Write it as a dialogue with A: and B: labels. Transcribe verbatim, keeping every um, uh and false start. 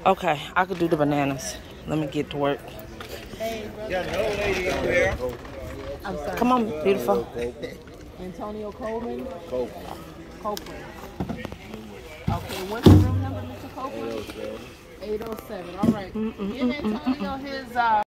A: Okay, I could do the bananas. Let me get to work.
B: Hey, brother. Yeah, no lady over there. I'm sorry.
A: Come on, beautiful.
B: Antonio Coleman? Copeland. Copeland. Okay, what's the room number, Mister Copeland? eight oh seven. eight oh seven. All right. Give Antonio his... Uh